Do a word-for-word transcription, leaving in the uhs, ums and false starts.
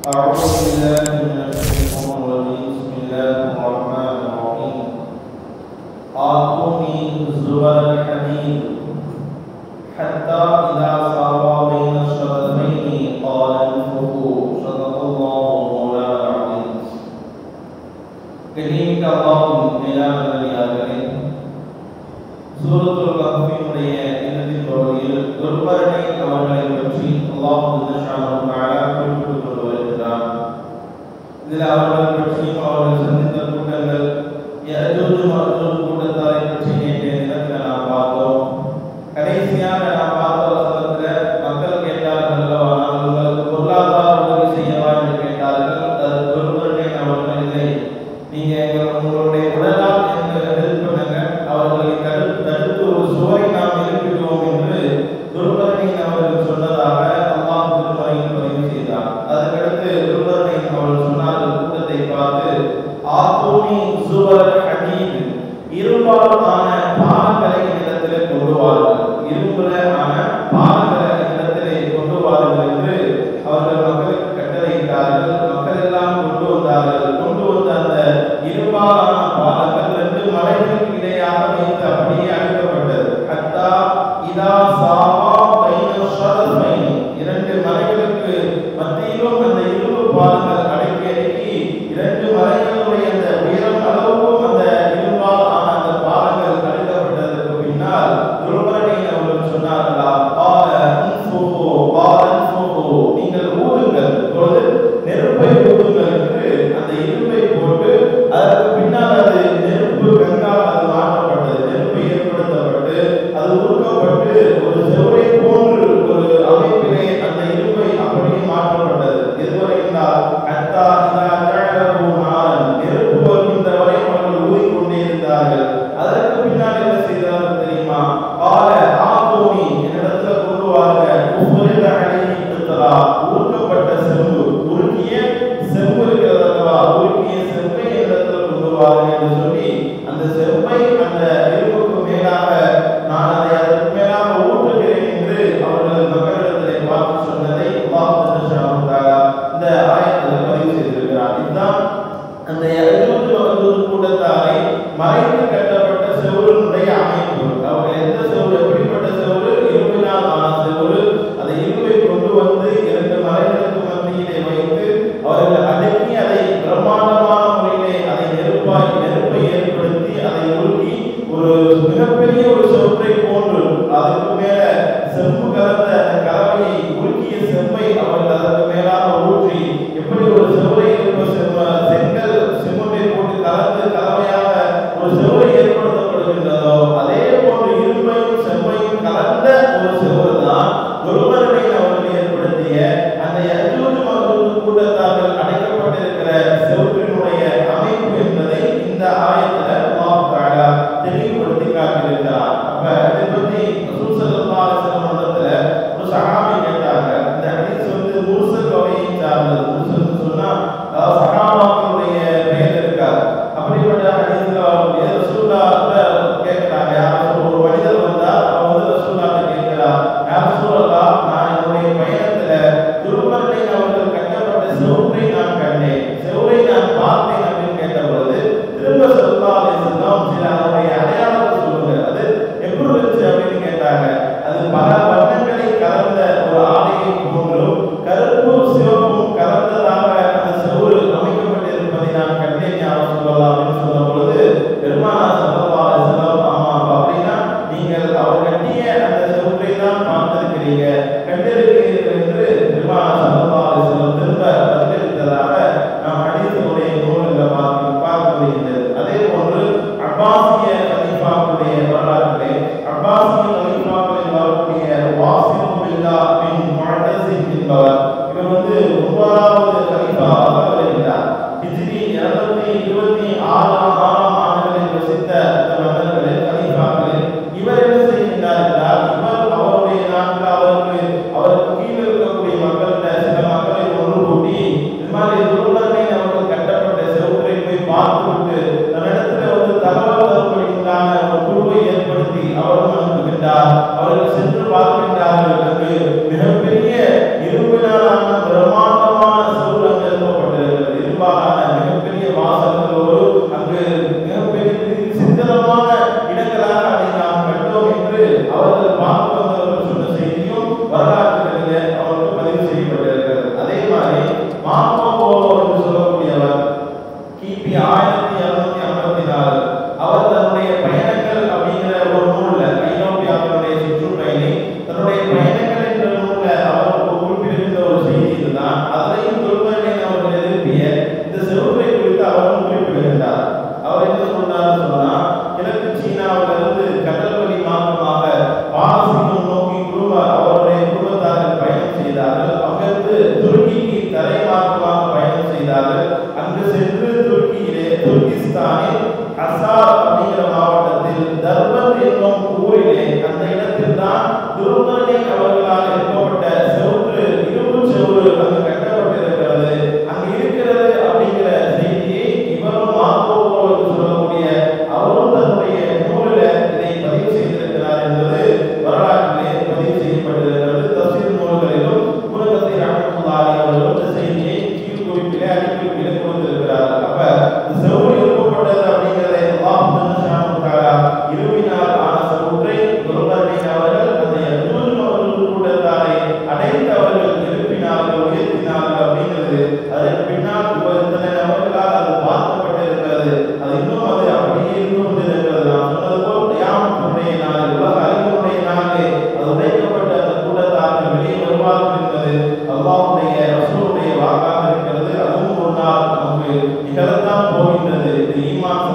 أعوذ بالله من الشيطان الرجيم بسم الله الرحمن الرحيم آتوني زبر الحديد حتى إذا ساوى بين الشرفين قال انفخوا صدق الله مولانا العظيم. கண்ணியமிக்க அல்லாஹ்வின் மேலான நல்லடியார்களே, சூரத்துல் கஹ்ஃபினுடைய இறுதிப் பகுதியில் துர்பரணை அவர்களை பற்றி அல்லாஹ் சுப்ஹானஹு வ தஆலா குறிப்பிட்டுக் கொண்டு வருகிறார். இதில் அவர்கள் பற்றியும் அவர்கள் சந்தித்த கூட்டங்கள் யஜூஜ் மஜூஜ் கூட்டத்தாரை பற்றி நேற்றைய தினத்தில் நாம் பார்த்தோம். கடைசியாக நாம் பார்த்த வசனத்தில் மக்கள் கேட்டார்கள், ஆனால் உங்களுக்கு பொருளாதார உதவி செய்யவா என்று கேட்டார்கள். அது துர்பரணை அவர்கள் இல்லை, நீங்க உங்களுடைய உடலால் என்று ஹெல்ப் பண்ணுங்க, அவர்களை தடுத்து தடுத்து ஒரு சுவரை நாம் எழுப்பிடுவோம் என்று துர்பரணை அவர்கள் சொன்னதாக அல்லாஹ் திருமறையில் பதிவு செய்தார். அதற்கடுத்து துர்பரணை அவர்கள் சொன்னார்கள் கூட்டத்தை பார்த்து, ஆத்தூனி சுபர் ஹதீத், இரும்பால் ஆன பாலங்களை இடத்திலே கொண்டு வாருங்கள், இரும்புல ஆன பாலங்களை இடத்திலே கொண்டு வாருங்கள் என்று அவர்கள் மக்களுக்கு கட்டளையிட்டார்கள். மக்கள் எல்லாம் கொண்டு வந்தார்கள். கொண்டு வந்த அந்த இரும்பாலான பாலங்கள் ரெண்டு மலைகளுக்கு இடையாக வைத்து அப்படியே அடுக்கப்பட்டது. ஹத்தா இதா சாவா பைன ஷரஃபைன், இரண்டு மலைகளுக்கு மத்தியிலும் அந்த இரும்பு பாலங்கள் அடக்கி அடக்கி இரண்டு மலைகளுடைய அந்த உயரம் அளவுக்கும் அந்த இரும்பால் ஆன அந்த பாலங்கள் அடுக்கப்பட்டதற்கு பின்னால் துர்பரணை அவர்கள் சொன்னார்களா, பால அன்ஃபுஹு பால அன்ஃபுஹு, நீங்கள் ஊதுங்கள், இப்பொழுது நெருப்பை ஊதுங்கள் என்று அந்த இரும்பை போட்டு அதற்கு பின்னால் அது நெருப்பு கங்கால் அது மாற்றப்பட்டது. நெருப்பு ஏற்படுத்தப்பட்டு அது உருக்கப்பட்டு ஒரு செவரை போன்று ஒரு அமைப்பிலே அந்த இரும்பை அப்படியே மாற்றப்பட்டது. எதுவரை என்றால் ஹத்தா இதா ஜஅலஹு நாரன், நெருப்பு வருகின்ற வரை அவர்கள் ஊதிக்கொண்டே இருந்தார்கள். அதற்கு பின்னால் என்ன செய்தார்கள் தெரியுமா? கால ஆத்தூனி, என்னிடத்துல கொண்டு வாருங்க, உஃபரித அலைஹி பித்ரா, உருக்கப்பட்ட செம்பு, உருக்கிய செம்பு இருக்கிறது அல்லவா, உருக்கிய செம்பை என்னிடத்துல கொண்டு வாருங்க என்று சொல்லி அந்த செம்பை அந்த இரும்புக்கு மேலாக நான் அதை அதற்கு மேலாக ஊற்றுகிறேன் என்று அவர்கள் மக்களிடத்திலே பார்த்து சொன்னதை அல்லாஹ் சுப்ஹானஹு வ தஆலா இந்த ஆயத்தில் பதிவு செய்திருக்கிறார். இதுதான் அந்த யஜூஜ் மஜூஜ் கூட்டத்தாரை மறைத்து கட்டப்பட்ட செவருடைய அமைப்பு. அவர்கள் எந்த செவரு, எப்படிப்பட்ட செவரு? இரும்பினால் ஆன செவரு. அதை இரும்பை கொண்டு வந்து இரண்டு மலைகளுக்கு மத்தியிலே வைத்து அவர்கள் அடக்கி அதை பிரம்மாண்டமான முறையிலே அதை நெருப்பாய் நெருப்பை ஏற்படுத்தி அதை உருக்கி ஒரு மிகப்பெரிய ஒரு செவற்றை போன்று அதற்கு மேல செம்பு கலந்த அந்த கலவையை உருக்கிய செம்பை அவர்கள் அதற்கு மேலாக ஊற்றி எப்படி ஒரு செவரை இருப்ப செங்கல் சிமெண்டை போட்டு கலந்து கலவையாக ஒரு செவரை ஏற்படுத்தப்படுகின்றதோ அதே போன்று இரும்பையும் செம்பையும் கலந்த ஒரு செவரு தான் துர்பரணை அவர்கள் ஏற்படுத்திய அந்த யஜூஜ் மஜூஜ் கூட்டத்தார்கள் அடைக்கப்பட்டிருக்கிற செவற்றினுடைய அமைப்பு என்பதை இந்த ஆயத்தில் அல்லாஹ் தஆலா தெளிவுபடுத்தி காட்டியிருக்கிறார். அப்ப இதை பற்றி ரசூல் ஸல்லல்லாஹு அலைஹி வஸல்லம் இடத்துல ஒரு சஹாபி கேட்டாங்க. இந்த ஹதீஸ் வந்து முர்சல் வகையை சார்ந்தது. முர்சல் சொன்னா சஹாபாக்களுடைய பெயர் இருக்காது. அப்படிப்பட்ட ஹதீஸ்ல வரக்கூடிய ரசூலுல்லாஹ் கேட்கிறாங்க, யாரும் ஒரு மனிதர் வந்தால் அவர் வந்து ரசூலுல்லாஹ் கேட்கிறார், யா ரசூலல்லாஹ், நான் என்னுடைய பயணத்துல துர்பரணை அவர்கள் கட்டப்பட்ட செவரை நான் கண்டேன், செவரை நான் பார்த்தேன் அப்படின்னு கேட்ட பொழுது திரும்ப ஸல்லல்லாஹு அலைஹி வஸல்லம் சில அவருடைய அடையாளத்தை சொல்லுங்க, அது எப்படி இருந்துச்சு அப்படின்னு கேட்டாங்க. அது பல வண்ணங்களை கலந்த ஒரு ஆடையை போன்றும் கருப்பு சிவப்பும் கலந்ததாக அந்த செவரு அமைக்கப்பட்டிருப்பதை நான் கண்டேன் யா ரசூலல்லாஹ் அப்படின்னு சொன்ன பொழுது பெருமானார் ஸல்லல்லாஹு அலைஹி வஸல்லம், ஆமா அப்படின்னா நீங்கள் அவர் கட்டிய அந்த செவரை தான் பார்த்திருக்கிறீங்க, கண்டிருக்கிறீர்கள் என்று பெருமானார் ஸல்லல்லாஹு அலைஹி வஸல்லம் திரும்ப பதிலளித்ததாக நாம் ஹதீஸுடைய நூல்களில் பார்க்க பார்க்க முடிகிறது. அதே போன்று அப்பாசிய கலீஃபாக்களுடைய வரலாற்றிலே அப்பாசிய கலீஃபாக்களில் வரக்கூடிய வாசிம் பில்லாஹ் பின் முஅத்தஸிம் என்பவர், இவர் வந்து ஒன்பதாவது கலீஃபாவாக வருகிறார். ஹிஜ்ரி இருநூற்று இருபத்தி ஆறாம் ஆண்டுகளில் வசித்த இந்த மன்னர்களில் கலீஃபாக்களில் இவர் என்ன செய்கின்றார் என்றால், இவர் அவருடைய நாட்டில் அவருக்கு அவருக்கு கீழ் இருக்கக்கூடிய மக்கள்கிட்ட சில மக்களை ஒன்று கூட்டி இது மாதிரி துர்பரணை அவர்கள் கட்டப்பட்ட செவற்றை போய் பார்த்துவிட்டு தன்னிடத்துல வந்து தகவல் தரப்படுகின்றான ஒரு குழுவை ஏற்படுத்தி அவரும் அனுப்புகின்றார். அவர்கள் சென்று பார்க்கின்றார்கள். அங்கு மிகப்பெரிய இரும்பினாலான பிரம்மாண்டமான செவரு அங்கு கிபி ஆயிரத்தி இருநூத்தி ஐம்பத்தி நாலு அவர் தன்னுடைய பயணங்கள் அப்படிங்கிற ஒரு நூல்ல ஐரோப்பியாவினுடைய சுற்றுப்பயணி தன்னுடைய பயணங்கள் என்ற நூல்ல அவர் குறிப்பிடுகின்ற ஒரு செய்தி இதுதான். அதிலையும் துல்கர்னைன் அவர்கள் எழுப்பிய இந்த செவுற்றை குறித்து அவரும் குறிப்பிடுகின்றார். அவர் என்ன சொன்னார் சொன்னா, கிழக்கு சீனாவிலிருந்து கடல் வழி மார்க்கமாக பாரசீகம் நோக்கி குடும்ப அவருடைய குடும்பத்தார்கள் பயணம் செய்தார்கள். அங்கிருந்து துருக்கிக்கு தரை மார்க்கமாக பயணம் செய்தார்கள். அங்கு சென்று துருக்கியிலே துர்கிஸ்தானில் அசார் அப்படிங்கிற மாவட்டத்தில் தர்பத் என்னும் ஊரிலே அந்த இடத்தில் தான் துல்கர்னைன் அவர்களால் எழுப்பப்பட்ட செவுற்று இரும்பு செவுறு அங்கு கட்டப்பட்டிருக்கிறது. அங்கு இருக்கிறது அப்படிங்கிற செய்தியை இவரும் மார்க்கோ சொல்லக்கூடிய அவரும் தன்னுடைய நூலில் இதை பதிவு செய்திருக்கிறார் என்பது வரலாற்றிலே பதிவு செய்யப்பட்டிருக்கிறது. தஃசீர் நூல்களிலும் முனகத்தி ரஹ்மத்துல்லாஹி அவர்களும் இந்த செய்தியை கீழ் குறிப்பிலே அடிக்குறிப்பிலே கொடுத்திருக்கிறார்கள். அப்ப இந்த செவுறு எழுப்பப்பட்டது அப்படிங்கிறதை அல்லாஹ் சுப்ஹானஹு வ தஆலா இருவினால் ஆன செவுற்றை துல்கர்னைன் அவர்கள் அந்த யஜூஜ் அவர்கள் கூட்டத்தாரை அடைத்து அவர்கள் எழுப்பினார்கள், உயர்த்தினார்கள் அப்படிங்கிறது அதற்கு பின்னால் இத்தனை நபர்களால் அது பார்க்கப்பட்டிருக்கிறது. அது இன்னும் அது அப்படியே இருந்து கொண்டிருக்கிறது. நான் சொன்னது போல் கியாமத்துடைய நாள், உலக அழிவுடைய நாளே அது உடைக்கப்பட்ட அந்த கூட்டத்தார்கள் வெளியே வருவார்கள் என்பது அல்லாஹ்வுடைய ரசூலுடைய வாக்காக இருக்கிறது. அதுவும் ஒரு நாள் நமக்கு நிகழத்தான் போகின்றது. இது ஈமான்